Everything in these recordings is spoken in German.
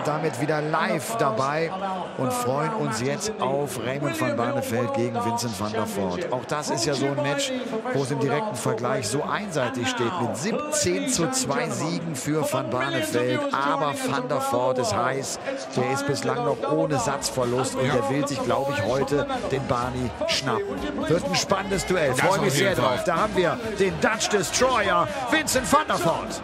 damit wieder live dabei und freuen uns jetzt auf Raymond van Barneveld gegen Vincent van der Voort. Auch das ist ja so ein Match, wo es im direkten Vergleich so einseitig steht mit 17:2 Siegen für van Barneveld. Aber van der Voort ist heiß. Der ist bislang noch ohne Satzverlust und der will sich, glaube ich, heute den Barney schnappen. Wird ein spannendes Duell. Freue mich sehr drauf. Da haben wir den Dutch Destroyer, Vincent van der Voort.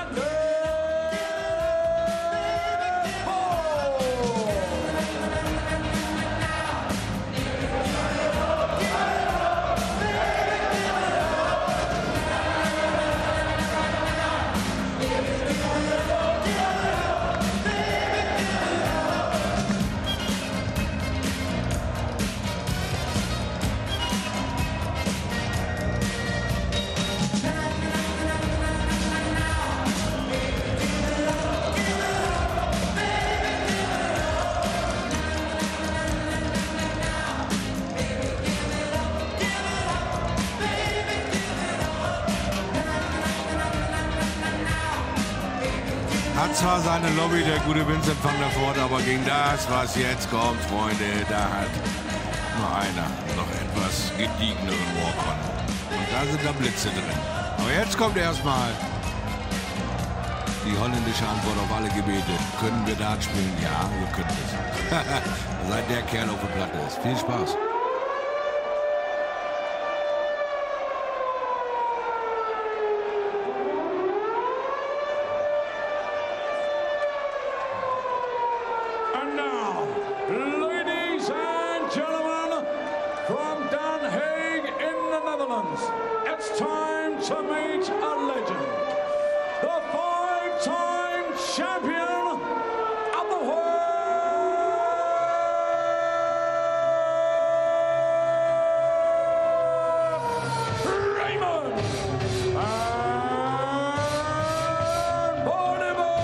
Hat zwar seine Lobby, der gute Vincent van der Voort, aber gegen das, was jetzt kommt, Freunde, da hat nur einer noch etwas gediegeneren Walk-On. Und da sind da Blitze drin. Aber jetzt kommt erstmal die holländische Antwort auf alle Gebete. Können wir Dart spielen? Ja, wir können es. Seit der Kerl auf der Platte ist. Viel Spaß. It's time to meet a legend, the five-time champion of the world, Raymond van Barneveld.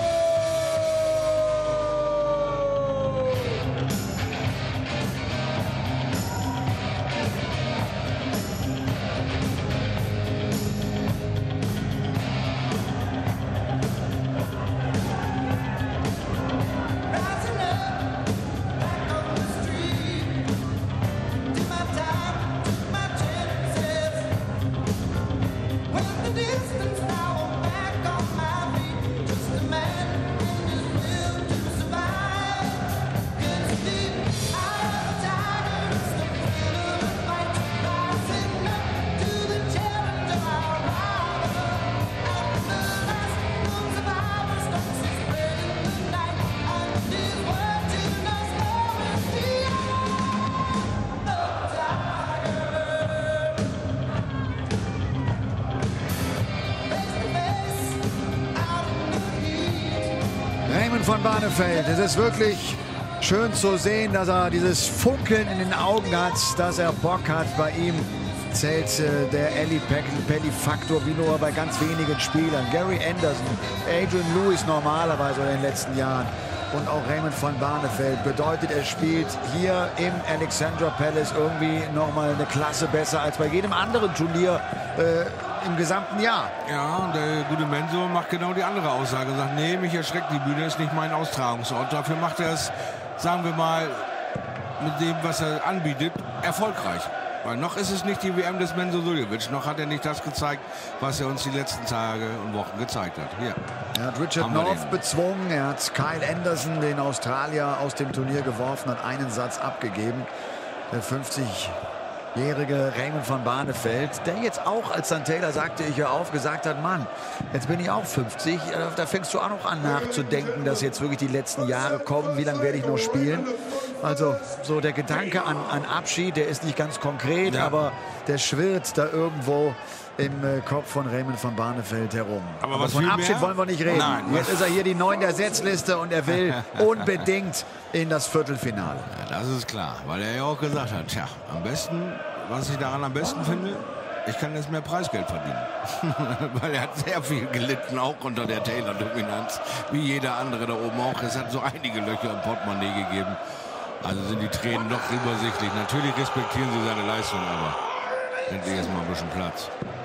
Raymond van Barneveld, es ist wirklich schön zu sehen, dass er dieses Funkeln in den Augen hat, dass er Bock hat. Bei ihm zählt der Ali Pelli-Faktor wie nur bei ganz wenigen Spielern. Gary Anderson, Adrian Lewis normalerweise in den letzten Jahren und auch Raymond van Barneveld. Bedeutet, er spielt hier im Alexandra Palace irgendwie nochmal eine Klasse besser als bei jedem anderen Turnier im gesamten Jahr. Ja, und der gute Menzo macht genau die andere Aussage. Er sagt, nee, mich erschreckt die Bühne, ist nicht mein Austragungsort. Dafür macht er es, sagen wir mal, mit dem, was er anbietet, erfolgreich. Weil noch ist es nicht die WM des Menzo Suljovic. Noch hat er nicht das gezeigt, was er uns die letzten Tage und Wochen gezeigt hat. Hier. Er hat Richard North bezwungen. Er hat Kyle Anderson, den Australier, aus dem Turnier geworfen, hat einen Satz abgegeben. Der 50-jährige Raymond van Barneveld, der jetzt auch, als dann Taylor sagte, ich höre auf, gesagt hat, Mann, jetzt bin ich auch 50. Da fängst du auch noch an nachzudenken, dass jetzt wirklich die letzten Jahre kommen. Wie lange werde ich noch spielen? Also so der Gedanke an Abschied, der ist nicht ganz konkret, ja, aber der schwirrt da irgendwo im Kopf von Raymond van Barneveld herum. Aber von Abschied wollen wir nicht reden. Nein, jetzt ist er hier die 9 der Setzliste und er will unbedingt in das Viertelfinale. Ja, das ist klar, weil er ja auch gesagt hat, tja, am besten, was ich daran am besten finde, ich kann jetzt mehr Preisgeld verdienen. Weil er hat sehr viel gelitten, auch unter der Taylor-Dominanz, wie jeder andere da oben auch. Es hat so einige Löcher im Portemonnaie gegeben. Also sind die Tränen doch übersichtlich. Natürlich respektieren sie seine Leistung, aber endlich erstmal ein bisschen Platz.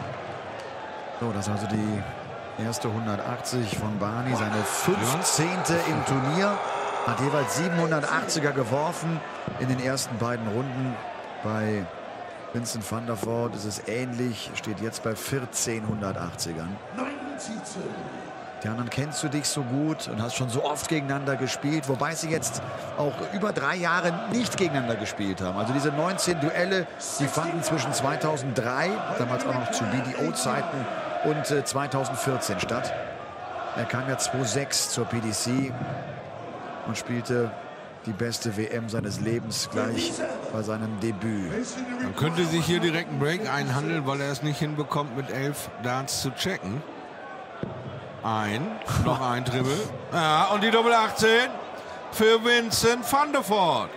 So, das ist also die erste 180 von Barney, seine 15. im Turnier. Hat jeweils 780er geworfen in den ersten beiden Runden. Bei Vincent van der Voort ist es ähnlich, steht jetzt bei 1480ern. Die anderen kennst du dich so gut und hast schon so oft gegeneinander gespielt, wobei sie jetzt auch über 3 Jahre nicht gegeneinander gespielt haben. Also diese 19 Duelle, die fanden zwischen 2003, damals auch noch zu BDO-Zeiten, und 2014 statt. Er kam ja 2006 zur PDC und spielte die beste WM seines Lebens gleich bei seinem Debüt. Man könnte sich hier direkt einen Break einhandeln, weil er es nicht hinbekommt, mit 11 Darts zu checken. Noch ein Dribbel. Ja, und die Doppel 18 für Vincent van der Voort.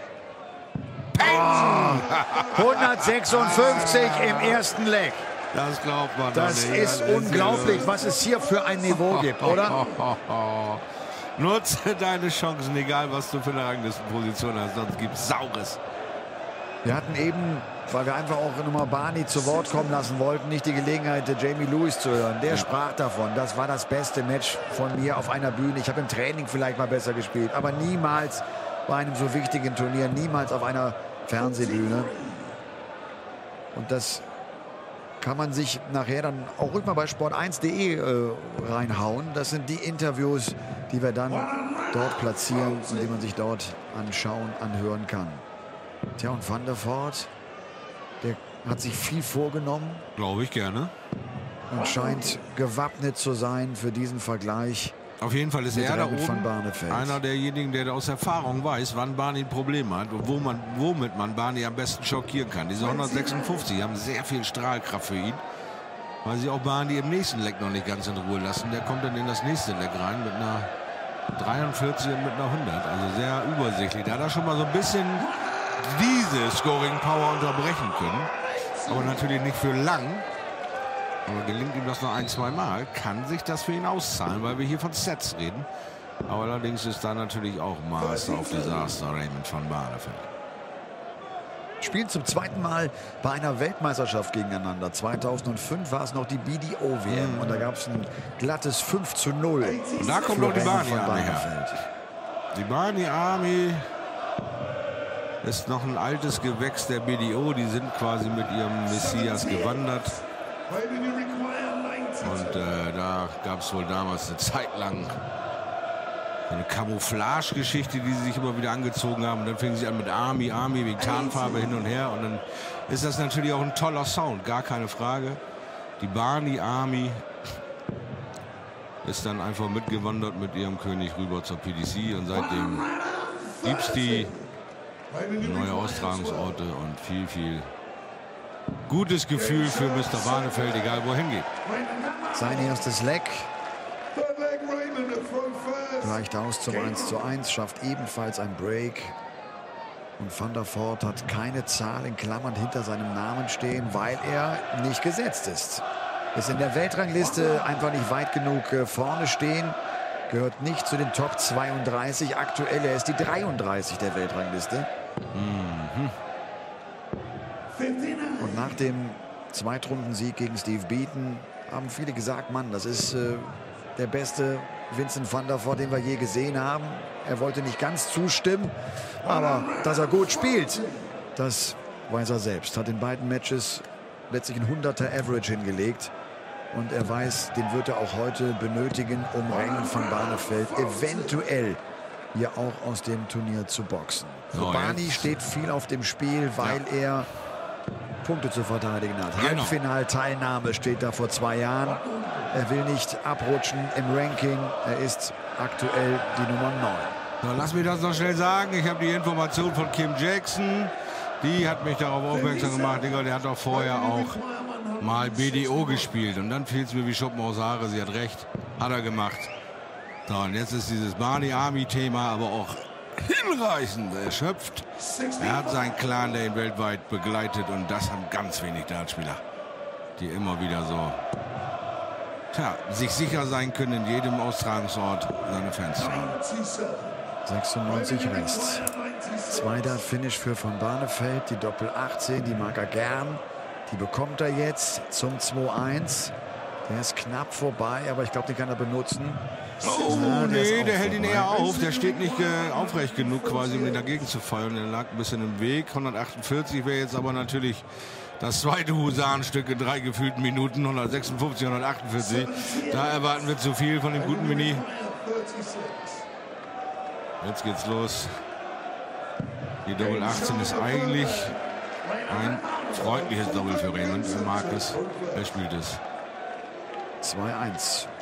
Oh, 156 im ersten Leg. Das glaubt man Das doch nicht. ist unglaublich, was es hier für ein Niveau gibt, oder? Nutze deine Chancen, egal was du für eine Ranglistenposition hast, sonst gibt es Saures. Wir hatten eben, weil wir einfach auch nochmal Barney zu Wort kommen lassen wollten, nicht die Gelegenheit, Jamie Lewis zu hören. Der sprach davon, das war das beste Match von mir auf einer Bühne. Ich habe im Training vielleicht mal besser gespielt, aber niemals bei einem so wichtigen Turnier, niemals auf einer Fernsehbühne. Und das kann man sich nachher dann auch ruhig mal bei sport1.de reinhauen. Das sind die Interviews, die wir dann dort platzieren und die man sich dort anschauen, anhören kann. Tja, und Van der Voort, der hat sich viel vorgenommen. Glaube ich gerne. Und scheint gewappnet zu sein für diesen Vergleich. Auf jeden Fall ist er da oben van Barneveld einer derjenigen, der aus Erfahrung weiß, wann Barney ein Problem hat und womit man Barney am besten schockieren kann. Diese 156 haben sehr viel Strahlkraft für ihn, weil sie auch Barney im nächsten Leck noch nicht ganz in Ruhe lassen. Der kommt dann in das nächste Leck rein mit einer 43 und mit einer 100. Also sehr übersichtlich. Da hat er schon mal so ein bisschen diese Scoring Power unterbrechen können. Aber natürlich nicht für lang. Aber gelingt ihm das noch 1-2 Mal, kann sich das für ihn auszahlen, weil wir hier von Sets reden. Aber allerdings ist da natürlich auch Master of Disaster Raymond van Barneveld. Spielen zum zweiten Mal bei einer Weltmeisterschaft gegeneinander. 2005 war es noch die BDO-WM und da gab es ein glattes 5:0. Und da kommt noch die Barney Army her. Die Barney Army ist noch ein altes Gewächs der BDO. Die sind quasi mit ihrem Messias gewandert. Und da gab es wohl damals eine Zeit lang eine Camouflage-Geschichte, die sie sich immer wieder angezogen haben. Und dann fingen sie an mit Army wegen Tarnfarbe hin und her. Und dann ist das natürlich auch ein toller Sound, gar keine Frage. Die Barney Army ist dann einfach mitgewandert mit ihrem König rüber zur PDC. Und seitdem gibt es die neue Austragungsorte und viel gutes Gefühl für Mr. Barneveld, egal wohin geht. Sein erstes Leck gleicht aus zum 1:1, schafft ebenfalls ein Break. Und Van der Voort hat keine Zahl in Klammern hinter seinem Namen stehen, weil er nicht gesetzt ist. Ist in der Weltrangliste einfach nicht weit genug vorne stehen. Gehört nicht zu den Top 32 aktuell. Er ist die 33 der Weltrangliste. Und nach dem Zweitrundensieg gegen Steve Beaton haben viele gesagt, Mann, das ist der beste Vincent van der Voort, den wir je gesehen haben. Er wollte nicht ganz zustimmen, aber dass er gut spielt, das weiß er selbst. Hat in beiden Matches letztlich ein 100er Average hingelegt. Und er weiß, den wird er auch heute benötigen, um Raymond van Barneveld eventuell hier auch aus dem Turnier zu boxen. Für Barney steht viel auf dem Spiel, weil er Punkte zu verteidigen hat. Genau. Halbfinalteilnahme steht da vor 2 Jahren. Er will nicht abrutschen im Ranking. Er ist aktuell die Nummer 9. So, lass mich das noch schnell sagen. Ich habe die Information von Kim Jackson. Die hat mich darauf aufmerksam gemacht. Digga, der hat doch vorher auch mal BDO gespielt. Und dann fiel es mir wie Schuppen aus Haare. Sie hat recht. Hat er gemacht. So, und jetzt ist dieses Barney Army-Thema aber auch hinreichend erschöpft. Er hat seinen Clan, der ihn weltweit begleitet. Und das haben ganz wenig Dartspieler, die immer wieder so sich sicher sein können, in jedem Austragungsort seine Fans zu haben. 96 Rest. Zweiter Finish für Van Barneveld. Die Doppel 18, die mag er gern. Die bekommt er jetzt zum 2:1. Der ist knapp vorbei, aber ich glaube, den kann er benutzen. Oh, Ja, nee, der hält ihn vorbei. eher auf. Der steht nicht aufrecht genug quasi, um ihn dagegen zu feuern. Der lag ein bisschen im Weg. 148 wäre jetzt aber natürlich das zweite Husarenstück in 3 gefühlten Minuten. 156, 148. Da erwarten wir zu viel von dem guten Mini. Jetzt geht's los. Die Double 18 ist eigentlich ein freundliches Double für Raymond. Er mag es. Er spielt es. 2-1.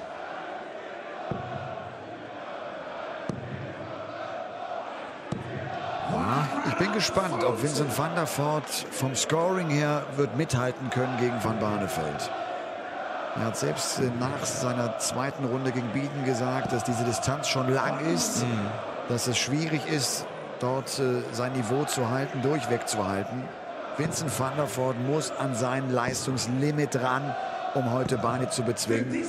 Ich bin gespannt, ob Vincent van der Voort vom Scoring her wird mithalten können gegen Van Barneveld. Er hat selbst nach seiner zweiten Runde gegen Beaton gesagt, dass diese Distanz schon lang ist, dass es schwierig ist, dort sein Niveau zu halten, durchweg zu halten. Vincent van der Voort muss an sein Leistungslimit ran, um heute Barney zu bezwingen.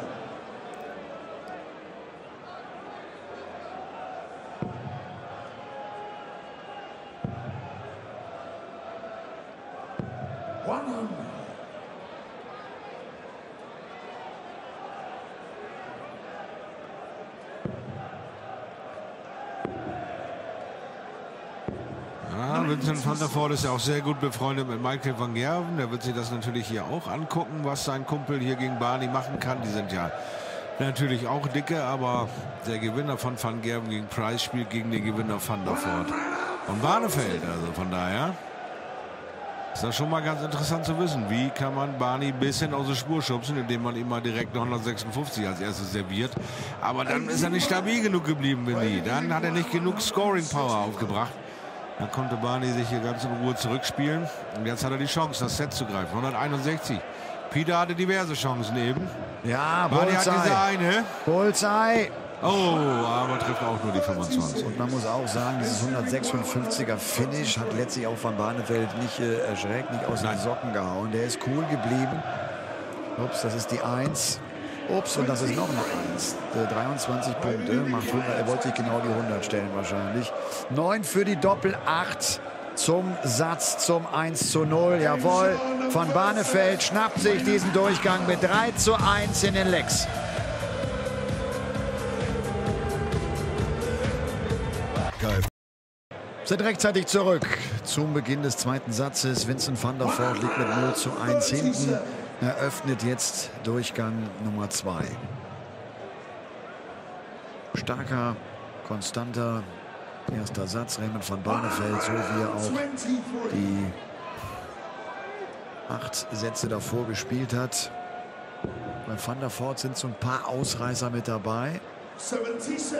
Vincent van der Voort ist ja auch sehr gut befreundet mit Michael van Gerwen. Der wird sich das natürlich hier auch angucken, was sein Kumpel hier gegen Barney machen kann. Die sind ja natürlich auch dicke, aber der Gewinner von Van Gerwen gegen Price spielt gegen den Gewinner van der Voort von Barneveld. Also von daher ist das schon mal ganz interessant zu wissen. Wie kann man Barney ein bisschen aus der Spur schubsen, indem man ihm mal direkt eine 156 als erstes serviert. Aber dann ist er nicht stabil genug geblieben, Winnie. Dann hat er nicht genug Scoring-Power aufgebracht. Dann konnte Barney sich hier ganz in Ruhe zurückspielen. Und jetzt hat er die Chance, das Set zu greifen. 161. Peter hatte diverse Chancen eben. Ja, Barney hat diese eine. Bullseye. Oh, aber trifft auch nur die 25. Und man muss auch sagen, dieses 156er Finish hat letztlich auch Van Barneveld nicht erschreckt, nicht aus den Socken gehauen. Der ist cool geblieben. Ups, das ist die 1. Ups, und das ist noch eine 1. 23 Punkte, macht 100. Er wollte sich genau die 100 stellen wahrscheinlich. 9 für die Doppel 8 zum Satz zum 1:0. Jawohl, Van Barneveld schnappt sich diesen Durchgang mit 3:1 in den Lecks. Sind rechtzeitig zurück zum Beginn des zweiten Satzes. Vincent van der Voort liegt mit 0:1 hinten. Eröffnet jetzt Durchgang Nummer 2. Starker, konstanter erster Satz. Raymond van Barneveld, so wie er auch die 8 Sätze davor gespielt hat. Bei Van der Voort sind so ein paar Ausreißer mit dabei. 77.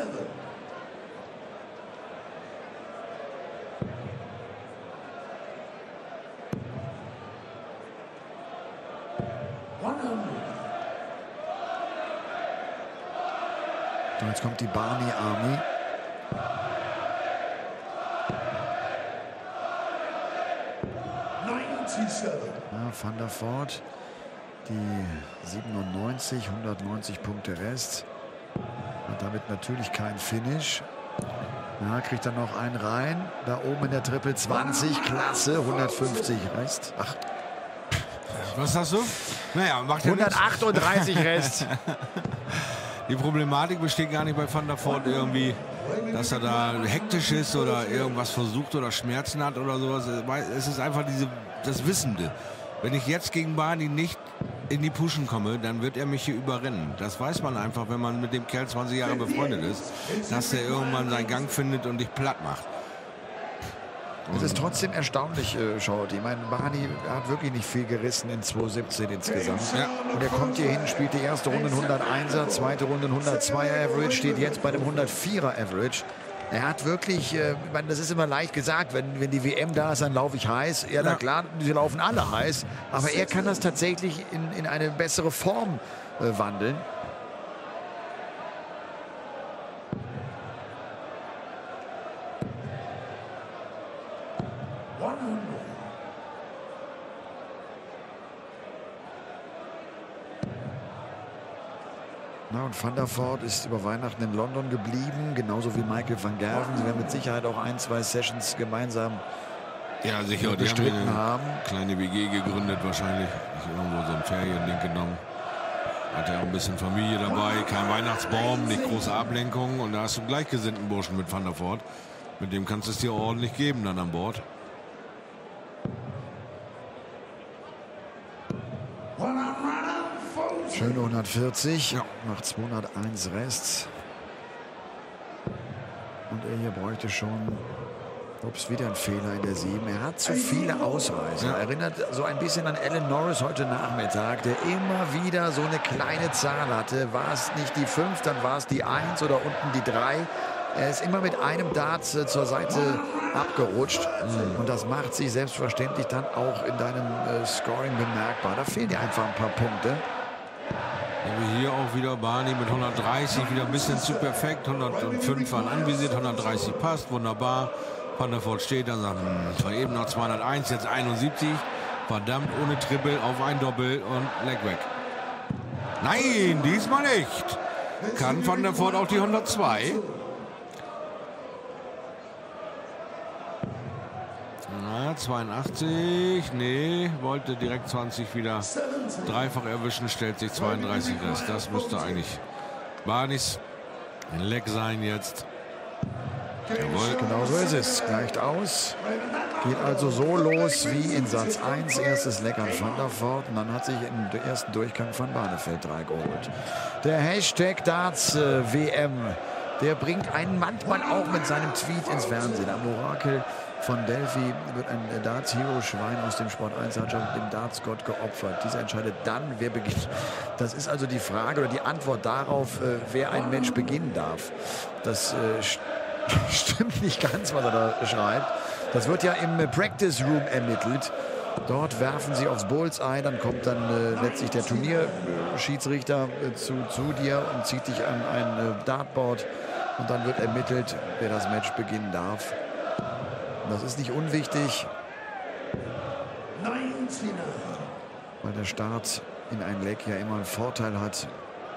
Und jetzt kommt die Barney Army. Ja, Van der Voort, die 97, 190 Punkte Rest. Und damit natürlich kein Finish. Ja, kriegt dann noch einen rein. Da oben in der Triple 20, klasse, 150 Rest. Ach. Was hast du? Naja, macht ja 138 Rest. Die Problematik besteht gar nicht bei Van der Voort irgendwie, dass er da hektisch ist oder irgendwas versucht oder Schmerzen hat oder sowas. Es ist einfach das Wissende. Wenn ich jetzt gegen Barney nicht in die Pushen komme, dann wird er mich hier überrennen. Das weiß man einfach, wenn man mit dem Kerl 20 Jahre befreundet ist, dass er irgendwann seinen Gang findet und dich platt macht. Es ist trotzdem erstaunlich, schaut. Ich meine, Barney hat wirklich nicht viel gerissen in 2017 insgesamt. Ja. Und er kommt hier hin, spielt die erste Runde 101er, zweite Runde 102er Average, steht jetzt bei dem 104er Average. Er hat wirklich, ich meine, das ist immer leicht gesagt, wenn die WM da ist, dann laufe ich heiß. Ja, na klar, sie laufen alle heiß. Aber er kann das tatsächlich in eine bessere Form wandeln. Na, und Van der Voort ist über Weihnachten in London geblieben, genauso wie Michael van Gerwen. Sie werden mit Sicherheit auch 1, 2 Sessions gemeinsam Ja, sicher. Die bestritten haben haben. eine kleine WG gegründet wahrscheinlich. Irgendwo so ein Feriending genommen. Hat ja auch ein bisschen Familie dabei, kein Weihnachtsbaum, nicht große Ablenkung. Und da hast du einen gleichgesinnten Burschen mit Van der Voort. Mit dem kannst du es dir ordentlich geben dann an Bord. Schöne 140, ja. Macht 201 Rest. Und er hier bräuchte schon, ups, wieder ein Fehler in der 7. Er hat zu viele Ausreißer. Ja. Erinnert so ein bisschen an Alan Norris heute Nachmittag, der immer wieder so eine kleine Zahl hatte. War es nicht die 5, dann war es die 1 oder unten die 3. Er ist immer mit einem Dart zur Seite abgerutscht. Und das macht sich selbstverständlich dann auch in deinem Scoring bemerkbar. Da fehlen dir einfach ein paar Punkte. Hier auch wieder Barney mit 130, wieder ein bisschen zu perfekt. 105 waren anvisiert, 130 passt, wunderbar. Van der Voort steht dann, sagt, war eben noch 201, jetzt 71. Verdammt, ohne Triple auf ein Doppel und Leg weg. Nein, diesmal nicht. Kann Van der Voort auch die 102? Na, 82, nee, wollte direkt 20 wieder dreifach erwischen, stellt sich 32 Rest. Das müsste eigentlich Barneys Leg sein jetzt. Jawohl. Genau so ist es. Gleicht aus. Geht also so los wie in Satz 1. Erstes Leg an Van der Voort. Und dann hat sich im ersten Durchgang Van Barneveld 3 geholt. Der Hashtag Darts WM, der bringt einen manchmal auch mit seinem Tweet ins Fernsehen. Am Orakel von Delphi wird ein Darts-Hero-Schwein aus dem Sport 1 dem Darts-Gott geopfert. Dieser entscheidet dann, wer beginnt. Das ist also die Frage oder die Antwort darauf, wer ein Match beginnen darf. Das stimmt nicht ganz, was er da schreibt. Das wird ja im Practice Room ermittelt. Dort werfen sie aufs Bullseye, dann kommt dann letztlich der Turnierschiedsrichter zu dir und zieht dich an ein Dartboard und dann wird ermittelt, wer das Match beginnen darf. Das ist nicht unwichtig, weil der Start in ein Leg ja immer einen Vorteil hat.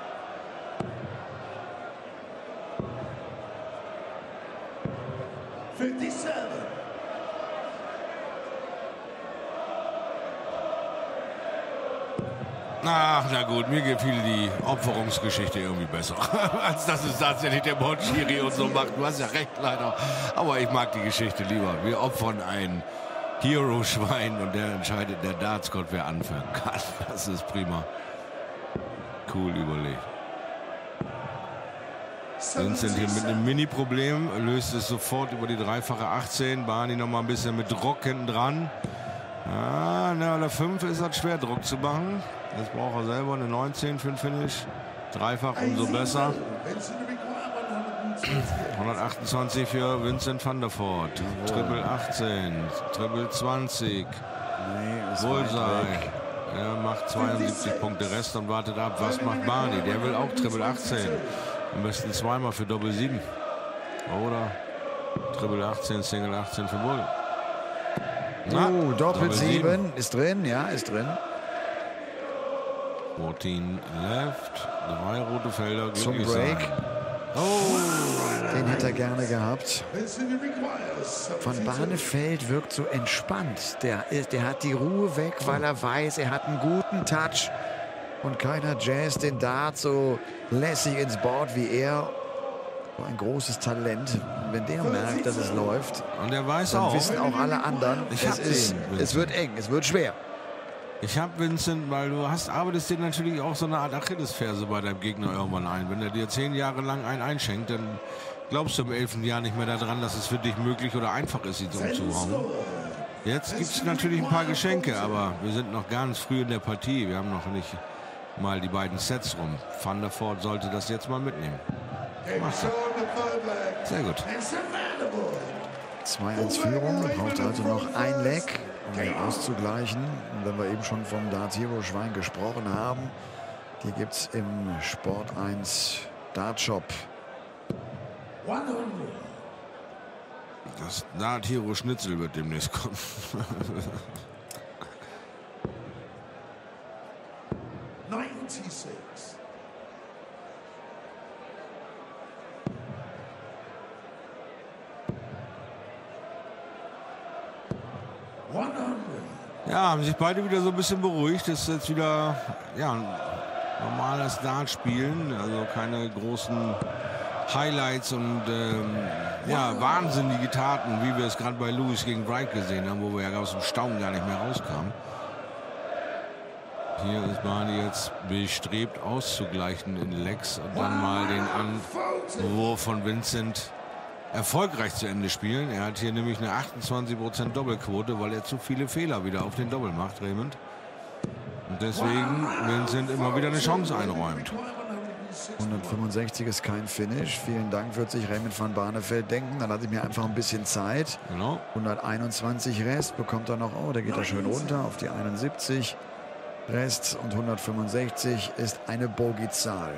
Ach, na gut, mir gefiel die Opferungsgeschichte irgendwie besser, als dass es tatsächlich der Bordschiri und so macht. Du hast ja recht, leider. Aber ich mag die Geschichte lieber. Wir opfern ein Hero-Schwein und der entscheidet, der Darts-Gott, wer anfangen kann. Das ist prima. Cool überlegt. Vincent hier mit einem Mini-Problem, löst es sofort über die dreifache 18. Barney noch mal ein bisschen mit Druck hinten dran. Ja, na, der 5 ist halt schwer, Druck zu machen. Jetzt braucht er selber eine 19 für den Finish. Dreifach umso besser. 128 für Vincent van der Voort. Triple 18, Triple 20. Bullseye. Er macht 72 Punkte Rest und wartet ab. Was macht Barney? Der will auch Triple 18. Am besten zweimal für Doppel 7. Oder Triple 18, Single 18 für Bull. Doppel 7 ist drin, ja, ist drin. 14 left, 3 rote Felder, zum Break. Den hätte er gerne gehabt. Van Barneveld wirkt so entspannt. Der hat die Ruhe weg, weil er weiß, er hat einen guten Touch. Und keiner jazzt den Dart so lässig ins Board wie er. So ein großes Talent. Wenn der merkt, dass es läuft, und er weiß dann auch, wissen auch alle anderen, es wird eng, es wird schwer. Ich habe Vincent, weil du arbeitest dir natürlich auch so eine Art Achillesferse bei deinem Gegner irgendwann ein. Wenn er dir 10 Jahre lang einen einschenkt, dann glaubst du im 11. Jahr nicht mehr daran, dass es für dich möglich oder einfach ist, ihn so umzuhauen. Jetzt gibt es natürlich ein paar Geschenke, aber wir sind noch ganz früh in der Partie. Wir haben noch nicht mal die beiden Sets rum. Van der Voort sollte das jetzt mal mitnehmen. Machst du. Sehr gut. 2-1 Führung, braucht also noch ein Leg, um ihn auszugleichen. Und wenn wir eben schon vom Darts Hero Schwein gesprochen haben, die gibt es im Sport 1 Dart Shop. Das Dart Hero Schnitzel wird demnächst kommen. Ja, haben sich beide wieder so ein bisschen beruhigt. Das ist jetzt wieder, ja, normales Dart spielen, also keine großen Highlights und wahnsinnige Taten, wie wir es gerade bei Lewis gegen Wright gesehen haben, wo wir ja aus dem Staunen gar nicht mehr rauskamen. Hier ist Barney jetzt bestrebt auszugleichen in Lecks und dann mal den Anwurf von Vincent erfolgreich zu Ende spielen. Er hat hier nämlich eine 28% Doppelquote, weil er zu viele Fehler wieder auf den Doppel macht, Raymond. Und deswegen Vincent immer wieder eine Chance einräumt. 165 ist kein Finish. Vielen Dank, wird sich Raymond van Barneveld denken. Dann hatte ich mir einfach ein bisschen Zeit. Genau. 121 Rest bekommt er noch. Oh, der geht da schön runter auf die 71. Rest und 165 ist eine Bogey-Zahl.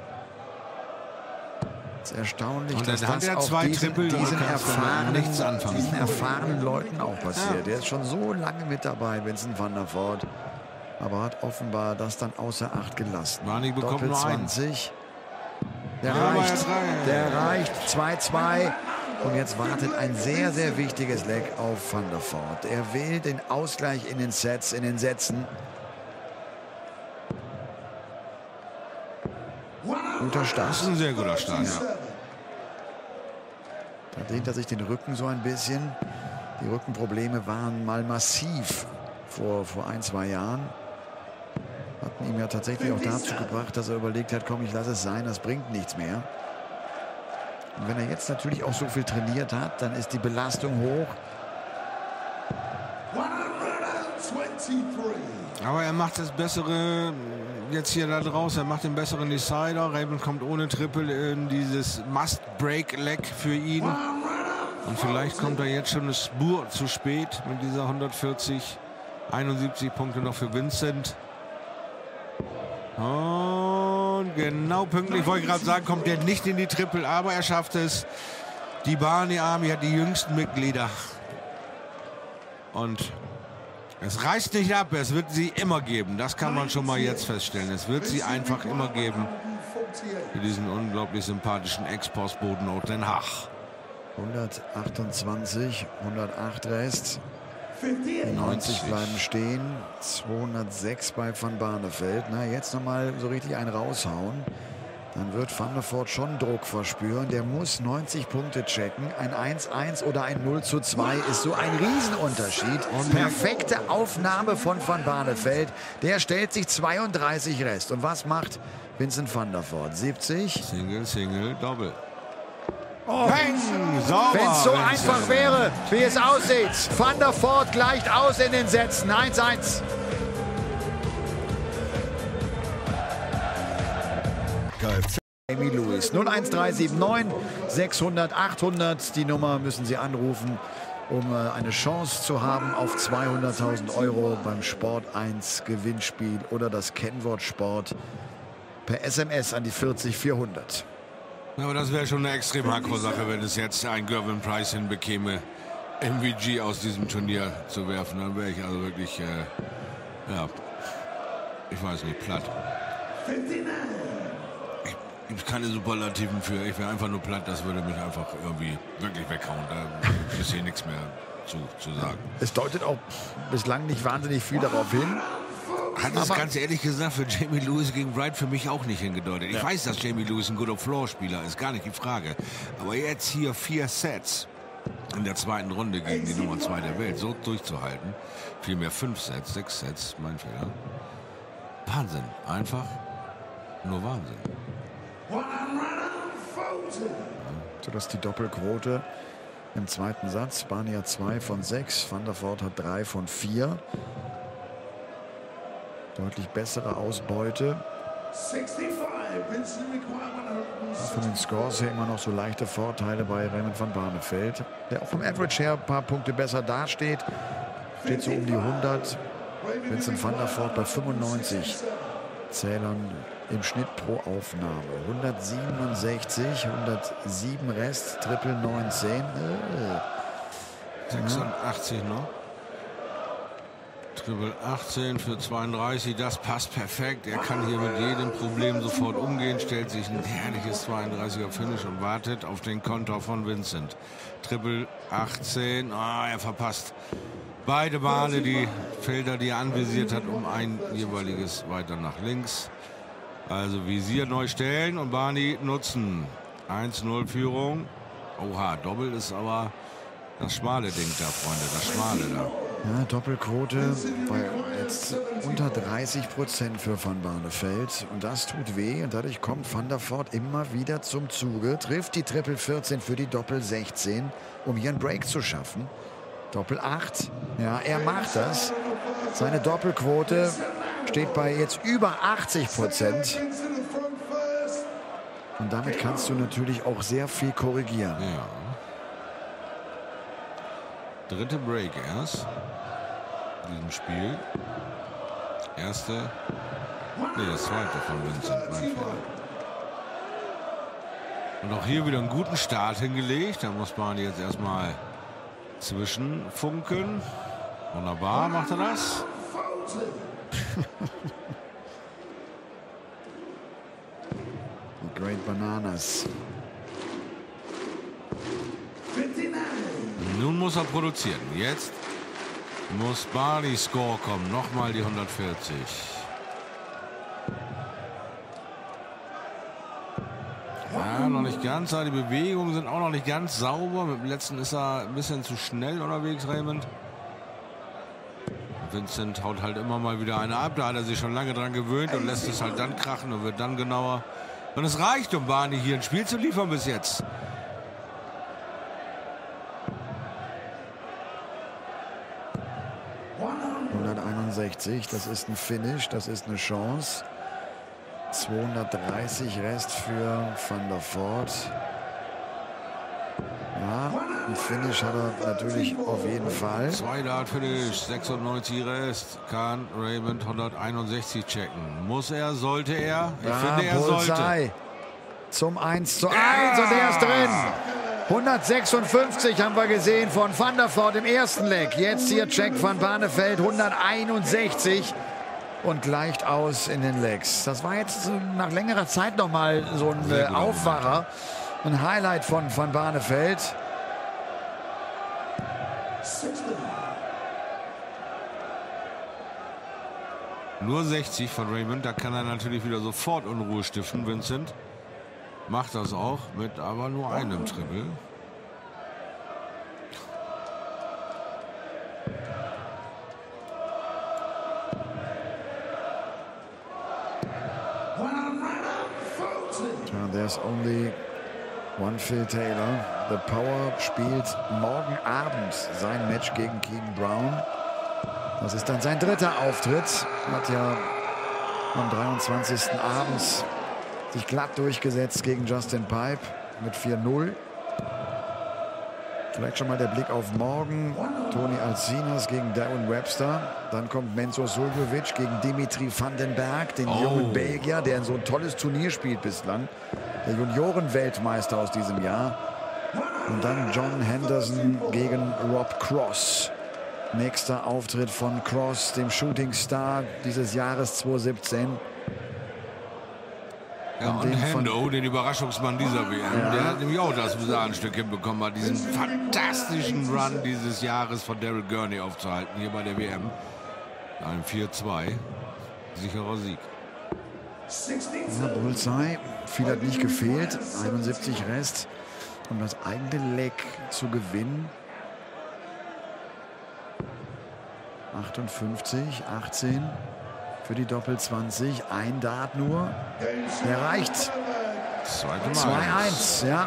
Es ist erstaunlich, und dass das auch diesen erfahrenen Leuten auch passiert. Der ist schon so lange mit dabei, Vincent van der Voort. Aber hat offenbar das dann außer Acht gelassen. Barney bekommt nur 20. Der reicht. 2-2. Und jetzt wartet ein sehr, sehr wichtiges Leck auf Van der Voort. Er will den Ausgleich in den Sets, in den Sätzen. Guter Start. Das ist ein sehr guter Start, ja. Da dehnt er sich den Rücken so ein bisschen. Die Rückenprobleme waren mal massiv vor 1-2 Jahren. Hatten ihm ja tatsächlich auch dazu gebracht, dass er überlegt hat, komm, ich lasse es sein, das bringt nichts mehr. Und wenn er jetzt natürlich auch so viel trainiert hat, dann ist die Belastung hoch. Aber er macht das Bessere jetzt hier da draus. Er macht den besseren Decider. Raymond kommt ohne Triple in dieses Must-Break-Leg für ihn. Und vielleicht kommt er jetzt schon eine Spur zu spät mit dieser 140. 71 Punkte noch für Vincent. Und genau pünktlich, wollte ich gerade sagen, kommt er nicht in die Triple, aber er schafft es. Die Barney Army hat die jüngsten Mitglieder. Und es reißt nicht ab, es wird sie immer geben. Das kann man schon mal jetzt feststellen. Es wird sie einfach immer geben. Für diesen unglaublich sympathischen Ex-Postboten aus Den Haag. 128, 108 Rest. 90 bleiben stehen. 206 bei Van Barneveld. Na, jetzt nochmal so richtig einen raushauen. Dann wird Van der Voort schon Druck verspüren. Der muss 90 Punkte checken. Ein 1-1 oder ein 0-2 ist so ein Riesenunterschied. Perfekte Aufnahme von Van Barneveld. Der stellt sich 32 Rest. Und was macht Vincent van der Voort? 70. Single, Single, Doppel. Oh. Wenn es so einfach wäre, wie es aussieht. Van der Voort gleicht aus in den Sätzen. 1-1. Amy Lewis 01379 600 800. Die Nummer müssen Sie anrufen, um eine Chance zu haben auf 200.000 € beim Sport 1 Gewinnspiel oder das Kennwort Sport per SMS an die 40400. Ja, aber das wäre schon eine extrem Hardcore-Sache, wenn es jetzt ein Gervin Price hinbekäme, MVG aus diesem Turnier zu werfen. Dann wäre ich also wirklich, ich weiß nicht, platt. Gibt keine Superlativen für. Ich wäre einfach nur platt. Das würde mich einfach irgendwie wirklich weghauen. Da ist hier nichts mehr zu sagen. Es deutet auch bislang nicht wahnsinnig viel darauf hin. Hat es ganz ehrlich gesagt für Jamie Lewis gegen Wright für mich auch nicht hingedeutet. Ich weiß, dass Jamie Lewis ein guter Floor-Spieler ist, gar nicht die Frage. Aber jetzt hier 4 Sets in der zweiten Runde gegen die Nummer 2 der Welt so durchzuhalten. Vielmehr 5 Sets, 6 Sets, mein Fehler. Wahnsinn, einfach nur Wahnsinn. So dass die Doppelquote im zweiten Satz. Barney hat 2 von 6, Van der Voort hat 3 von 4. Deutlich bessere Ausbeute. Von den Scores her immer noch so leichte Vorteile bei Raymond van Barneveld, der auch vom Average her ein paar Punkte besser dasteht. Steht so um die 100. Vincent van der Voort bei 95 Zählern im Schnitt pro Aufnahme. 167, 107 Rest, Triple 19. 86 noch. Triple 18 für 32, das passt perfekt. Er kann hier mit jedem Problem sofort umgehen, stellt sich ein herrliches 32er Finish und wartet auf den Konter von Vincent. Triple 18, er verpasst beide Male die Felder, die er anvisiert hat, um ein jeweiliges weiter nach links. Also Visier neu stellen und Barney nutzen. 1-0 Führung. Oha, Doppel ist aber das schmale Ding da, Freunde, das schmale da. Ja, Doppelquote bei jetzt unter 30% für Van Barneveld. Und das tut weh. Und dadurch kommt Van der Voort immer wieder zum Zuge. Trifft die Triple 14 für die Doppel 16, um hier einen Break zu schaffen. Doppel 8. Ja, er macht das. Seine Doppelquote steht bei jetzt über 80%. Und damit kannst du natürlich auch sehr viel korrigieren. Ja. Dritte Break erst in diesem Spiel. Erste, nee, das zweite von Vincent Weinfeld. Und auch hier wieder einen guten Start hingelegt. Da muss man jetzt erstmal zwischenfunken. Wunderbar macht er das. Great Bananas. Nun muss er produzieren. Jetzt muss Barney Score kommen. Nochmal die 140. Ja, noch nicht ganz. Die Bewegungen sind auch noch nicht ganz sauber. Mit dem letzten ist er ein bisschen zu schnell unterwegs, Raymond. Vincent haut halt immer mal wieder eine ab. Da hat er sich schon lange dran gewöhnt und lässt es halt dann krachen und wird dann genauer. Und es reicht, um Barney hier ein Spiel zu liefern bis jetzt. Das ist ein Finish, das ist eine Chance. 230 Rest für Van der Voort. Ja, ein Finish hat er natürlich auf jeden Fall. 2 Dart-Finish, 96 Rest. Kann Raymond 161 checken. Muss er, sollte er? Ich finde, er sollte. Zum 1:1 und er ist drin. 156 haben wir gesehen von Van der Voort im ersten Leg. Jetzt hier Jack van Barneveld 161 und gleicht aus in den Legs. Das war jetzt nach längerer Zeit noch mal so ein Aufwacher, ein Highlight von Van Barneveld. Nur 60 von Raymond, da kann er natürlich wieder sofort Unruhe stiften, Vincent. Macht das auch mit aber nur einem Triple. There's only one Phil Taylor. The Power spielt morgen Abend sein Match gegen Keegan Brown. Das ist dann sein dritter Auftritt. Hat ja am 23. abends sich glatt durchgesetzt gegen Justin Pipe mit 4-0. Vielleicht schon mal der Blick auf morgen. Toni Alcinas gegen Darren Webster. Dann kommt Mensur Suljovic gegen Dimitri van den Berg, den jungen Belgier, der in so ein tolles Turnier spielt bislang. Der Junioren-Weltmeister aus diesem Jahr. Und dann John Henderson gegen Rob Cross. Nächster Auftritt von Cross, dem Shooting Star dieses Jahres 2017. Ja, und Hendo, den Überraschungsmann dieser WM, der hat nämlich auch das Stück hinbekommen, hat diesen fantastischen Run dieses Jahres von Daryl Gurney aufzuhalten, hier bei der WM. Ein 4-2, sicherer Sieg. Ja, Bullseye, viel hat nicht gefehlt, 71 Rest, um das eigene Leg zu gewinnen. 58, 18 für die Doppel 20, ein Dart nur. Der reicht. 2-1, ja.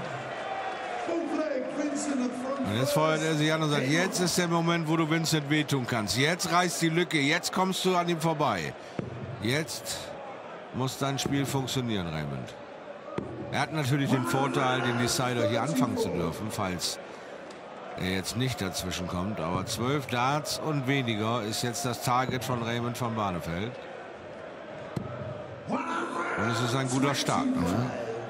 Und jetzt feuert er sich an und sagt, jetzt ist der Moment, wo du Vincent wehtun kannst. Jetzt reißt die Lücke, jetzt kommst du an ihm vorbei. Jetzt muss dein Spiel funktionieren, Raymond. Er hat natürlich den Vorteil, den Decider hier anfangen zu dürfen, falls er jetzt nicht dazwischen kommt. Aber 12 Darts und weniger ist jetzt das Target von Raymond van Barneveld. Und es ist ein guter Start. Ne?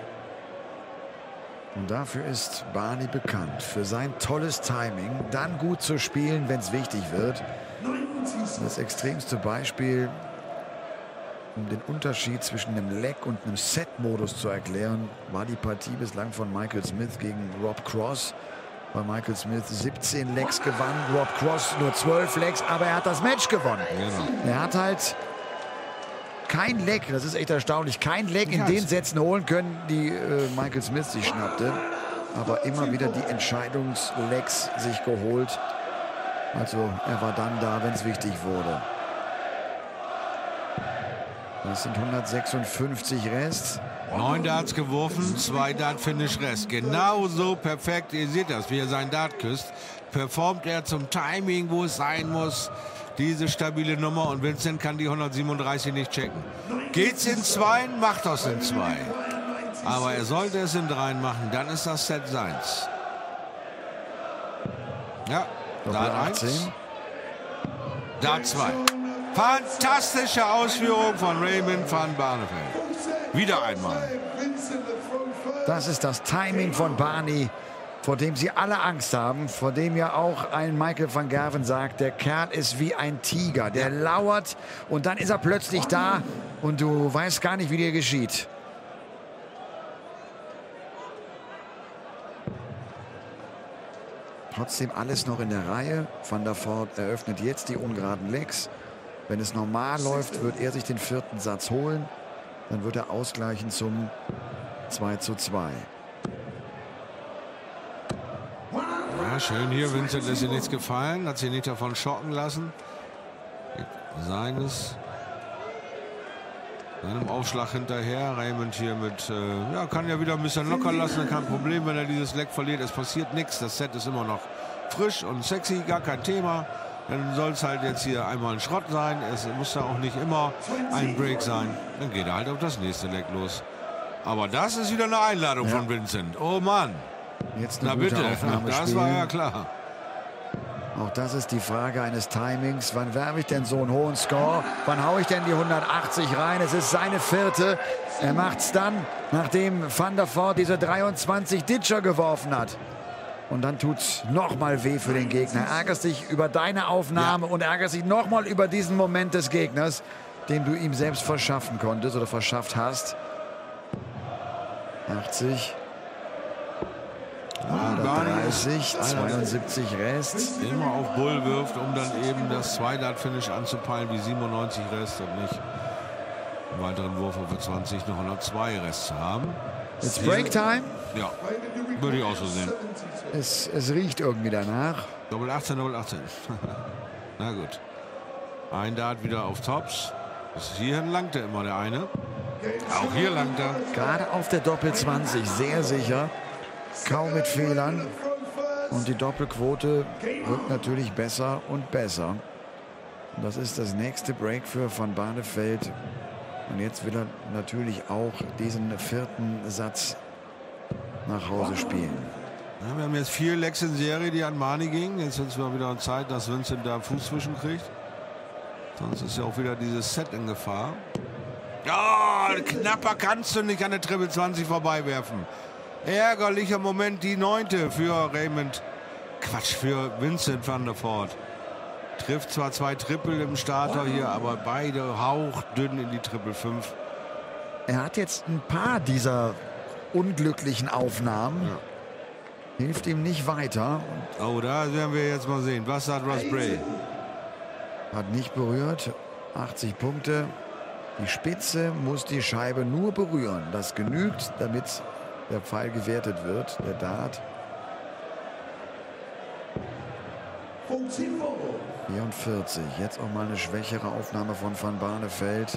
Und dafür ist Barney bekannt. Für sein tolles Timing, dann gut zu spielen, wenn es wichtig wird. Das extremste Beispiel, um den Unterschied zwischen einem Leg und einem Set-Modus zu erklären, war die Partie bislang von Michael Smith gegen Rob Cross. Weil Michael Smith 17 Legs gewann, Rob Cross nur 12 Legs, aber er hat das Match gewonnen. Genau. Er hat halt kein Leck, das ist echt erstaunlich, kein Leck in den Sätzen holen können, die Michael Smith sich schnappte. Aber immer wieder die Entscheidungslecks sich geholt. Also er war dann da, wenn es wichtig wurde. Das sind 156 Rest. 9 Darts geworfen, 2 Dart-Finish Rest. Genauso perfekt, ihr seht das, wie er seinen Dart küsst. Performt er zum Timing, wo es sein muss. Diese stabile Nummer und Vincent kann die 137 nicht checken. Geht's in 2, macht das in 2. Aber er sollte es in 3 machen, dann ist das Set seins. Ja, Dart 1, Dart 2. Fantastische Ausführung von Raymond van Barneveld. Wieder einmal. Das ist das Timing von Barney, vor dem sie alle Angst haben, vor dem ja auch ein Michael van Gerwen sagt, der Kerl ist wie ein Tiger, der lauert und dann ist er plötzlich da und du weißt gar nicht, wie dir geschieht. Trotzdem alles noch in der Reihe. Van der Voort eröffnet jetzt die ungeraden Lecks. Wenn es normal läuft, wird er sich den 4. Satz holen. Dann wird er ausgleichen zum 2:2. Ja, schön hier. Vincent ist ihr nichts gefallen. Hat sich nicht davon schocken lassen. Seinem Aufschlag hinterher. Raymond hier mit, ja, kann ja wieder ein bisschen locker lassen. Kein Problem, wenn er dieses Leck verliert. Es passiert nichts. Das Set ist immer noch frisch und sexy. Gar kein Thema. Dann soll es halt jetzt hier einmal ein Schrott sein. Es muss da auch nicht immer ein Break sein. Dann geht er halt auf das nächste Leck los. Aber das ist wieder eine Einladung von Vincent. Oh Mann. Jetzt eine Na gute bitte, Aufnahme das spielen. war ja klar. Auch das ist die Frage eines Timings. Wann werfe ich denn so einen hohen Score? Wann haue ich denn die 180 rein? Es ist seine 4. Er macht es dann, nachdem Van der Voort diese 23 Ditcher geworfen hat. Und dann tut es nochmal weh für den Gegner. Ärgerst dich über deine Aufnahme und ärgerst dich nochmal über diesen Moment des Gegners, den du ihm selbst verschaffen konntest oder verschafft hast. 80. 30, 72 Rest. Immer auf Bull wirft, um dann eben das 2-Dart-Finish anzupeilen wie 97 Rest und nicht einen weiteren Wurf für 20 noch 102 Rest zu haben. It's Break Time. Ja, würde ich auch so sehen. Es riecht irgendwie danach. Doppel 18, Doppel 18. Na gut. Ein Dart wieder auf Tops. Bis hierhin langt er immer, der eine. Auch hier langt er. Gerade auf der Doppel 20, sehr sicher. Kaum mit Fehlern. Und die Doppelquote wird natürlich besser und besser. Und das ist das nächste Break für Van Barneveld. Und jetzt will er natürlich auch diesen 4. Satz nach Hause spielen. Ja, wir haben jetzt 4 Lecks in Serie, die an Barney gingen. Jetzt wird es mal wieder Zeit, dass Vincent da Fuß zwischen kriegt. Sonst ist ja auch wieder dieses Set in Gefahr. Ja, knapper kannst du nicht an der Triple 20 vorbeiwerfen. Ärgerlicher Moment, die 9. für Raymond. Quatsch, für Vincent van der Voort. Trifft zwar 2 Triple im Starter hier, aber beide hauchdünn in die Triple 5. Er hat jetzt ein paar dieser unglücklichen Aufnahmen. Ja. Hilft ihm nicht weiter. Oh, da werden wir jetzt mal sehen. Was sagt Russ Bray? Hat nicht berührt. 80 Punkte. Die Spitze muss die Scheibe nur berühren. Das genügt, damit der Pfeil gewertet wird, der Dart. 44. Jetzt auch mal eine schwächere Aufnahme von Van Barneveld.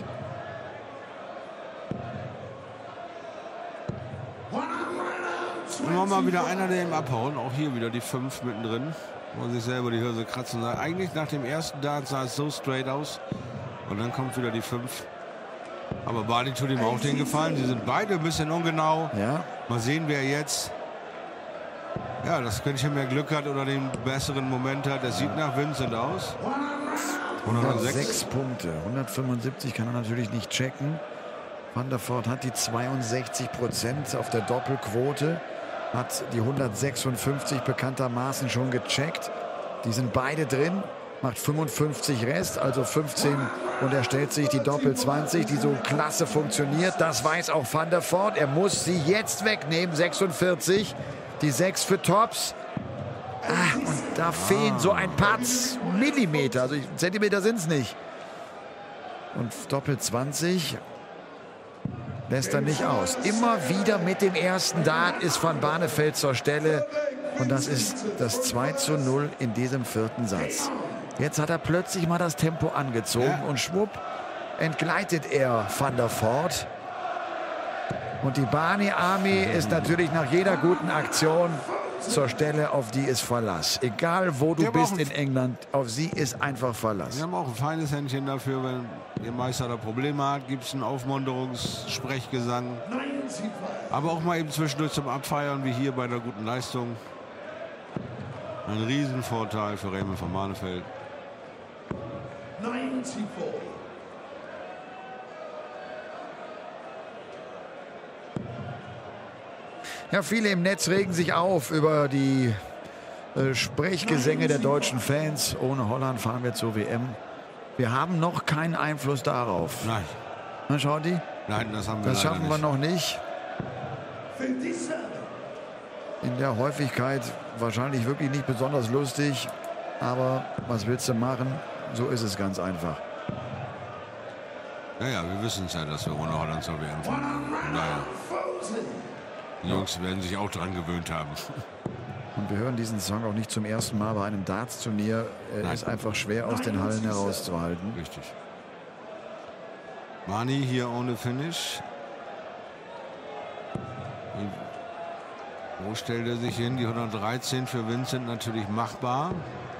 Und nochmal wieder einer, der ihm abhauen. Auch hier wieder die 5 mittendrin. Wo sich selber die Hülse kratzen. Eigentlich nach dem ersten Dart sah es so straight aus. Und dann kommt wieder die 5. Aber Barney tut ihm auch den Gefallen. Sie sind beide ein bisschen ungenau. Ja. Mal sehen, wer jetzt ja, das Quäntchen mehr Glück hat oder den besseren Moment hat. Das sieht nach Vincent aus. 106 Punkte. 175 kann er natürlich nicht checken. Van der Voort hat die 62% auf der Doppelquote. Hat die 156 bekanntermaßen schon gecheckt. Die sind beide drin. Macht 55 Rest, also 15. Und er stellt sich die Doppel 20, die so klasse funktioniert. Das weiß auch Van der Voort. Er muss sie jetzt wegnehmen. 46. Die 6 für Tops. Und da fehlen so ein paar Millimeter. Also Zentimeter sind es nicht. Und Doppel 20 lässt er nicht aus. Immer wieder mit dem ersten Dart ist Van Barneveld zur Stelle. Und das ist das 2:0 in diesem 4. Satz. Jetzt hat er plötzlich mal das Tempo angezogen und schwupp entgleitet er Van der Voort. Und die Barney Army ist natürlich nach jeder guten Aktion zur Stelle, auf die ist Verlass. Egal wo du bist in England, auf sie ist einfach Verlass. Wir haben auch ein feines Händchen dafür, wenn Ihr Meister da Probleme hat, gibt es einen Aufmunterungssprechgesang. Aber auch mal eben zwischendurch zum Abfeiern, wie hier bei einer guten Leistung. Ein Riesenvorteil für Raymond van Barneveld. 94. Ja, viele im Netz regen sich auf über die Sprechgesänge der deutschen Fans. Ohne Holland fahren wir zur WM. Wir haben noch keinen Einfluss darauf. Nein. Na, schaut die? Nein, das haben wir Das schaffen wir noch nicht. 57. In der Häufigkeit wahrscheinlich wirklich nicht besonders lustig. Aber was willst du machen? So ist es ganz einfach. Ja, wir wissen es ja, dass wir ohne Holland zur WM fahren. Von daher. Die Jungs werden sich auch dran gewöhnt haben. Und wir hören diesen Song auch nicht zum ersten Mal bei einem Darts-Turnier. Er ist einfach schwer aus den Hallen herauszuhalten. Richtig. Barney hier ohne Finish. Und wo stellt er sich hin? Die 113 für Vincent natürlich machbar.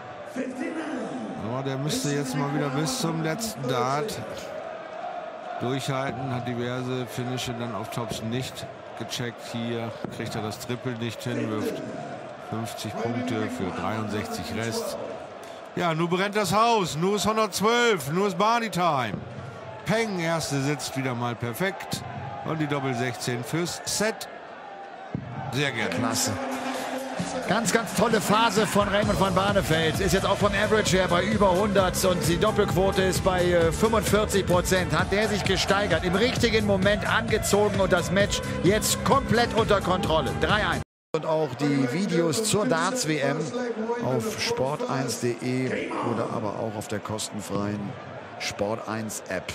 Aber der müsste jetzt mal wieder bis zum letzten Dart durchhalten. Hat diverse Finishe dann auf Tops nicht gecheckt. Hier kriegt er das Triple nicht hin, wirft 50 Punkte für 63 Rest. Ja, nun brennt das Haus. Nur ist 112. Nur ist Barney Time. Peng, erste sitzt wieder mal perfekt. Und die Doppel 16 fürs Set. Sehr gerne. Klasse. Ganz, ganz tolle Phase von Raymond van Barneveld. Ist jetzt auch vom Average her bei über 100 und die Doppelquote ist bei 45%. Hat der sich gesteigert, im richtigen Moment angezogen und das Match jetzt komplett unter Kontrolle. 3-1. Und auch die Videos zur Darts-WM auf sport1.de oder aber auch auf der kostenfreien Sport1-App.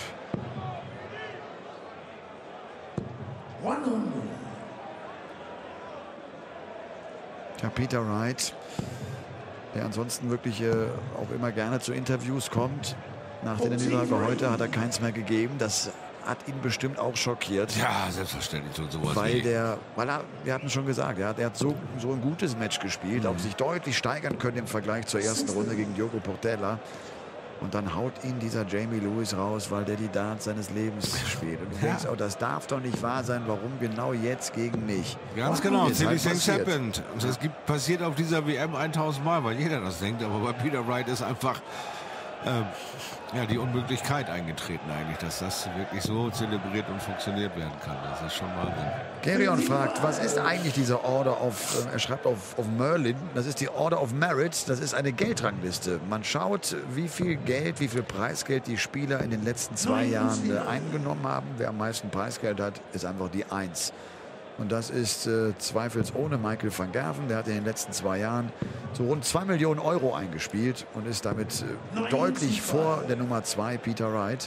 Ja, Peter Wright, der ansonsten wirklich auch immer gerne zu Interviews kommt. Nach der Niederlage heute hat er keins mehr gegeben. Das hat ihn bestimmt auch schockiert. Ja, selbstverständlich. Und sowas wir hatten schon gesagt, er hat so ein gutes Match gespielt, auch sich deutlich steigern können im Vergleich zur ersten Runde gegen Diogo Portela. Und dann haut ihn dieser Jamie Lewis raus, weil der die Darts seines Lebens spielt. Und du denkst, oh, das darf doch nicht wahr sein. Warum genau jetzt gegen mich? Ganz genau. Silly Things happened. Das passiert auf dieser WM 1000 Mal, weil jeder das denkt. Aber bei Peter Wright ist einfach die Unmöglichkeit eingetreten eigentlich, dass das wirklich so zelebriert und funktioniert werden kann. Das ist schon Wahnsinn. Gerion fragt, was ist eigentlich diese Order of, er schreibt auf Merlin, das ist die Order of Merit, das ist eine Geldrangliste. Man schaut, wie viel Geld, wie viel Preisgeld die Spieler in den letzten 2 Jahren eingenommen haben. Wer am meisten Preisgeld hat, ist einfach die 1. Und das ist zweifelsohne Michael van Gerven. Der hat in den letzten 2 Jahren so rund 2 Millionen Euro eingespielt und ist damit deutlich vor der Nummer 2, Peter Wright.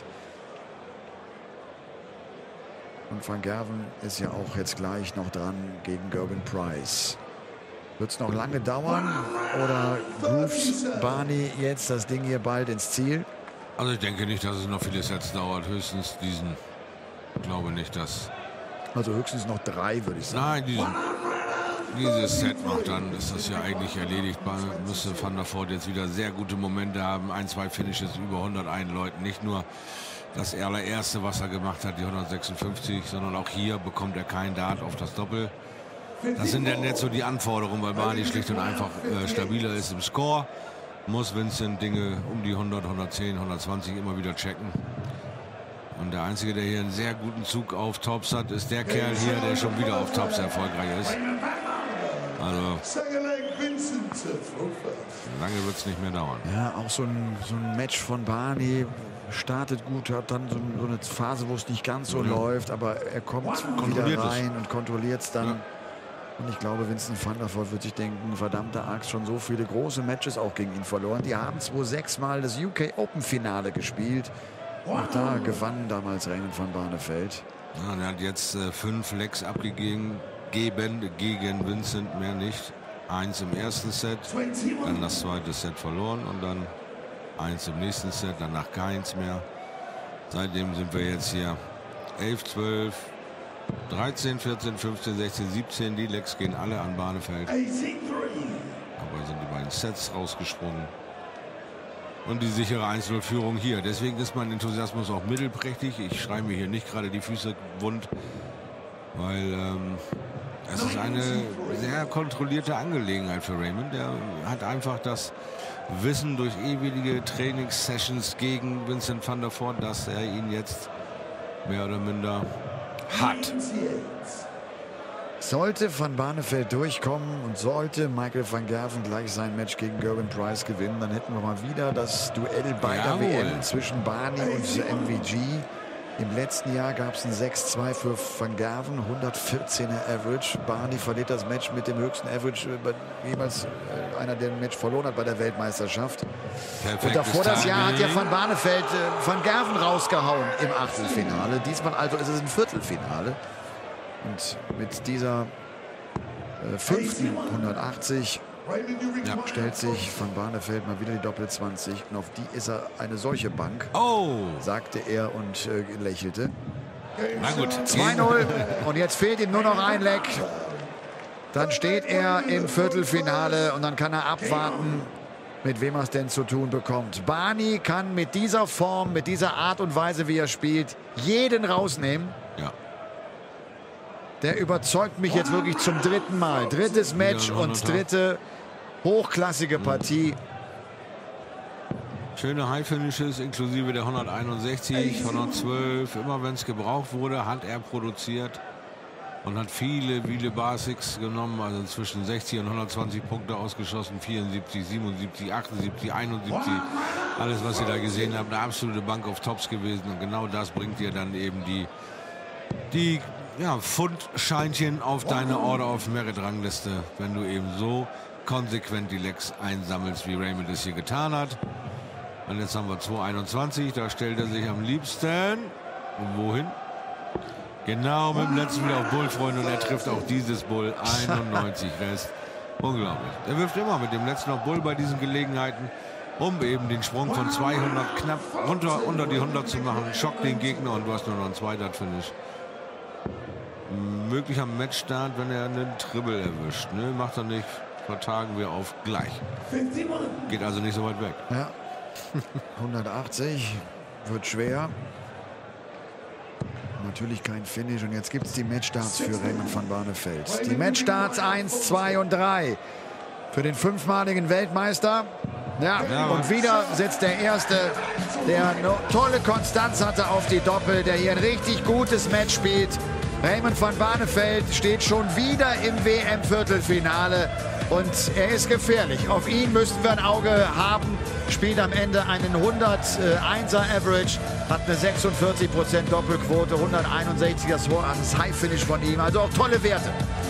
Und van Gerven ist ja auch jetzt gleich noch dran gegen Gerben Price. Wird es noch lange dauern oder ruft Barney jetzt das Ding hier bald ins Ziel? Also ich denke nicht, dass es noch viele Sets dauert. Höchstens diesen. Ich glaube nicht, dass... Also höchstens noch 3, würde ich sagen. Nein, dieses Set noch, dann ist das ja eigentlich erledigt. Müsste Van der Voort jetzt wieder sehr gute Momente haben. 1, 2 Finishes über 101 Leuten. Nicht nur das allererste, was er gemacht hat, die 156, sondern auch hier bekommt er kein Dart auf das Doppel. Das sind dann jetzt so die Anforderungen, weil Barney schlicht und einfach stabiler ist im Score. Muss Vincent Dinge um die 100, 110, 120 immer wieder checken. Und der Einzige, der hier einen sehr guten Zug auf Tops hat, ist der Kerl hier, der schon wieder auf Tops erfolgreich ist. Also lange wird es nicht mehr dauern. Ja, auch so ein Match von Barney startet gut, hat dann so eine Phase, wo es nicht ganz so läuft, aber er kommt wieder rein und kontrolliert es dann. Ja. Und ich glaube, Vincent van der Voort wird sich denken, verdammter Axt, schon so viele große Matches auch gegen ihn verloren. Die haben 2006 mal das UK Open Finale gespielt. Auch da gewann damals Raymond van Barneveld. Ja, er hat jetzt 5 Lecks abgegeben gegen Vincent, mehr nicht. 1 im ersten Set, dann das zweite Set verloren und dann 1 im nächsten Set, danach keins mehr. Seitdem sind wir jetzt hier 11, 12, 13, 14, 15, 16, 17. Die Lecks gehen alle an Barneveld. Aber sind die beiden Sets rausgesprungen. Und die sichere 1-0-Führung hier. Deswegen ist mein Enthusiasmus auch mittelprächtig. Ich schreibe mir hier nicht gerade die Füße wund, weil es ist eine sehr kontrollierte Angelegenheit für Raymond. Der hat einfach das Wissen durch ewige Trainingssessions gegen Vincent van der Voort, dass er ihn jetzt mehr oder minder hat. Sollte Van Barneveld durchkommen und sollte Michael van Gerwen gleich sein Match gegen Gerwin Price gewinnen, dann hätten wir mal wieder das Duell beider WM zwischen Barney und MVG. Im letzten Jahr gab es ein 6-2 für Van Gerwen, 114er Average. Barney verliert das Match mit dem höchsten Average, jemals einer, der ein Match verloren hat bei der Weltmeisterschaft. Und davor das Jahr hat ja Van Barneveld Van Gerwen rausgehauen im Achtelfinale. Diesmal also ist es ein Viertelfinale. Und mit dieser 5. 180 stellt sich Van Barneveld mal wieder die Doppel-20. Und auf die ist er eine solche Bank, sagte er und lächelte. Na gut. 2-0 und jetzt fehlt ihm nur noch ein Leck. Dann steht er im Viertelfinale und dann kann er abwarten, mit wem er es denn zu tun bekommt. Barney kann mit dieser Form, mit dieser Art und Weise, wie er spielt, jeden rausnehmen. Ja. Der überzeugt mich jetzt wirklich zum 3. Mal. Drittes Match und dritte hochklassige Partie. Schöne High-Finishes inklusive der 161, 112. Immer wenn es gebraucht wurde, hat er produziert und hat viele Basics genommen. Also zwischen 60 und 120 Punkte ausgeschossen. 74, 77, 78, 71. Alles, was ihr da gesehen habt, eine absolute Bank of Tops gewesen. Und genau das bringt dir dann eben die Pfundscheinchen auf deine Order of Merit Rangliste, wenn du eben so konsequent die Lecks einsammelst, wie Raymond es hier getan hat. Und jetzt haben wir 2:21, da stellt er sich am liebsten wohin? Genau, mit dem letzten wieder auf Bull, Freunde, und er trifft auch dieses Bull, 91 Rest. Unglaublich. Er wirft immer mit dem letzten auf Bull bei diesen Gelegenheiten, um eben den Sprung von 200 knapp unter die 100 zu machen. Schockt den Gegner und du hast nur noch ein Zweiter-Finish. Möglicher Matchstart, wenn er einen Triple erwischt. Ne, macht er nicht, vertagen wir auf gleich. Geht also nicht so weit weg. Ja. 180 wird schwer. Natürlich kein Finish. Und jetzt gibt es die Matchstarts für Raymond van Barneveld. Die Matchstarts 1, 2 und 3 für den 5-maligen Weltmeister. Ja, und wieder setzt der Erste, der eine tolle Konstanz hatte auf die Doppel, der hier ein richtig gutes Match spielt. Raymond van Barneveld steht schon wieder im WM-Viertelfinale und er ist gefährlich. Auf ihn müssen wir ein Auge haben. Spielt am Ende einen 101er Average, hat eine 46% Doppelquote, 161 das High-Finish von ihm. Also auch tolle Werte.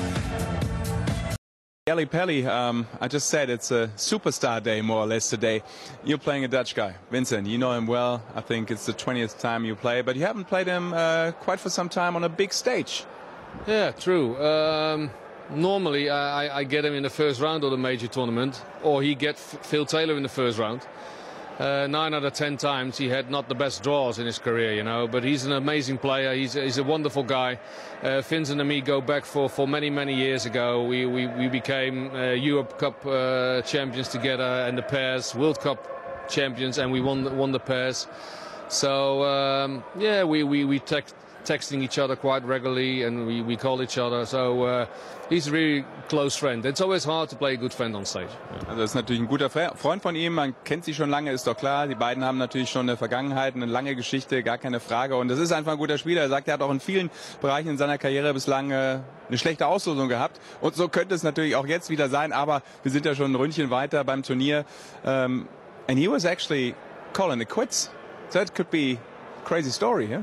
Eli Pelly, I just said it's a superstar day, more or less, today. You're playing a Dutch guy, Vincent. You know him well. I think it's the 20th time you play, but you haven't played him quite for some time on a big stage. Yeah, true. Normally, I get him in the first round of the major tournament, or he gets Phil Taylor in the first round. 9 out of 10 times he had not the best draws in his career, you know, but he's an amazing player. He's a wonderful guy. Vincent and me go back for many years ago. We became Europe Cup champions together, and the pairs World Cup champions, and we won the pairs. So yeah, we texting each other quite regularly, and we call each other. So he's a really close friend. It's always hard to play a good friend on stage. Also das ist natürlich ein guter Freund von ihm. Man kennt sie schon lange, ist doch klar. Die beiden haben natürlich schon eine Vergangenheit, eine lange Geschichte, gar keine Frage. Und das ist einfach ein guter Spieler. Er sagt, er hat auch in vielen Bereichen in seiner Karriere bislang eine schlechte Auslosung gehabt. Und so könnte es natürlich auch jetzt wieder sein. Aber wir sind ja schon ein Ründchen weiter beim Turnier. And he was actually calling it quits. So that could be a crazy story, yeah?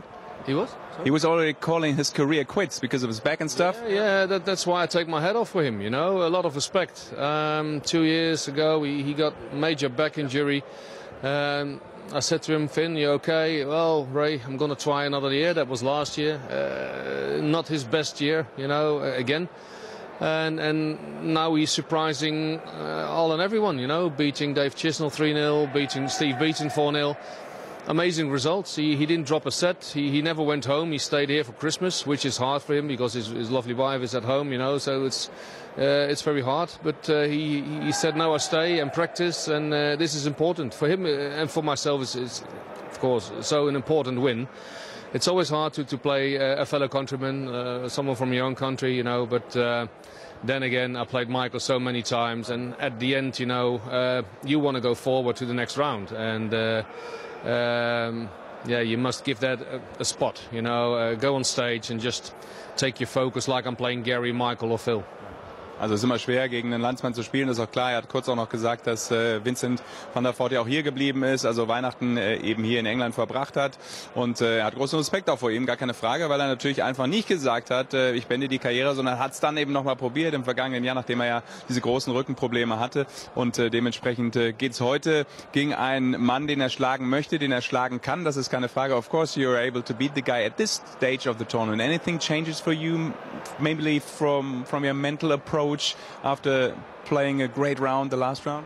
He was? He was already calling his career quits because of his back and stuff. Yeah, that's why I take my hat off for him, you know, a lot of respect. 2 years ago, he got major back injury. I said to him, Finn, you okay? Well, Ray, I'm going to try another year. That was last year. Not his best year, you know, again. And now he's surprising all and everyone, you know, beating Dave Chisnell 3-0, beating Steve Beaton 4-0. Amazing results. He didn't drop a set. He never went home. He stayed here for Christmas, which is hard for him because his lovely wife is at home, you know, so it's very hard. But he said, no, I stay and practice, and this is important for him and for myself. It's of course, so an important win. It's always hard to play a fellow countryman, someone from your own country, you know, but then again, I played Michael so many times, and at the end, you know, you want to go forward to the next round, and yeah, you must give that a spot, you know, go on stage and just take your focus like I'm playing Gary, Michael or Phil. Also es ist immer schwer, gegen einen Landsmann zu spielen, das ist auch klar. Er hat kurz auch noch gesagt, dass Vincent van der Voort ja auch hier geblieben ist, also Weihnachten eben hier in England verbracht hat. Und er hat großen Respekt auch vor ihm, gar keine Frage, weil er natürlich einfach nicht gesagt hat, ich beende die Karriere, sondern hat es dann eben nochmal probiert im vergangenen Jahr, nachdem er ja diese großen Rückenprobleme hatte. Und dementsprechend geht es heute gegen einen Mann, den er schlagen möchte, den er schlagen kann. Das ist keine Frage. Of course, you are able to beat the guy at this stage of the tournament. Anything changes for you, maybe from your mental approach after playing a great round, the last round?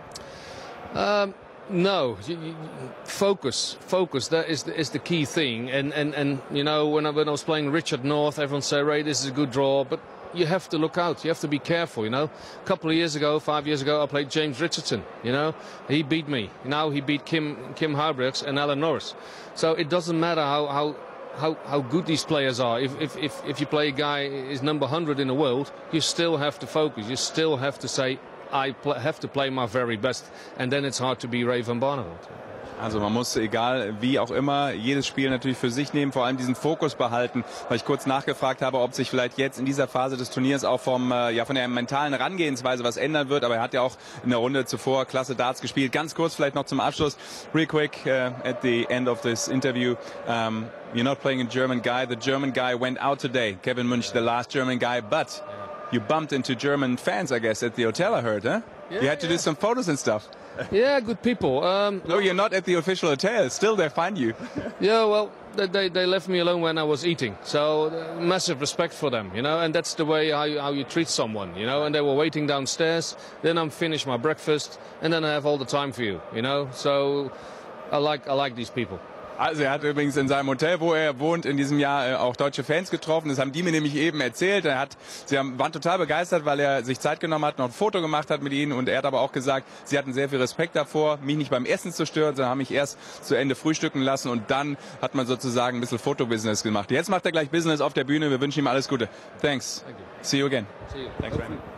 No, focus. That is the key thing. And you know, when I was playing Richard North, everyone said, Ray, this is a good draw, but you have to look out. You have to be careful, you know. A couple of years ago, 5 years ago, I played James Richardson, you know. He beat me. Now he beat Kim Huybrechts and Alan Norris. So it doesn't matter how good these players are. If you play a guy is number 100 in the world, you still have to focus. You still have to say, I have to play my very best, and then it's hard to be Ray van Barneveld. Also man muss, egal wie auch immer, jedes Spiel natürlich für sich nehmen, vor allem diesen Fokus behalten, weil ich kurz nachgefragt habe, ob sich vielleicht jetzt in dieser Phase des Turniers auch von der mentalen Herangehensweise was ändern wird, aber er hat ja auch in der Runde zuvor klasse Darts gespielt. Ganz kurz vielleicht noch zum Abschluss, real quick, at the end of this interview, you're not playing a German guy, the German guy went out today, Kevin Munch, the last German guy, but you bumped into German fans, I guess, at the hotel, I heard, huh? Yeah, you had to do some photos and stuff. Yeah, good people. No, you're not at the official hotel. Still, they find you. Yeah, well, they left me alone when I was eating. So massive respect for them, you know. And that's the way how you treat someone, you know. And they were waiting downstairs. Then I'm finished my breakfast, and then I have all the time for you, you know. So I like these people. Also er hat übrigens in seinem Hotel, wo er wohnt, in diesem Jahr auch deutsche Fans getroffen. Das haben die mir nämlich eben erzählt. Sie waren total begeistert, weil er sich Zeit genommen hat, noch ein Foto gemacht hat mit ihnen. Und er hat aber auch gesagt, sie hatten sehr viel Respekt davor, mich nicht beim Essen zu stören, sondern haben mich erst zu Ende frühstücken lassen. Und dann hat man sozusagen ein bisschen Fotobusiness gemacht. Jetzt macht er gleich Business auf der Bühne. Wir wünschen ihm alles Gute. Thanks. Thank you. See you again. See you. Thanks, Randy.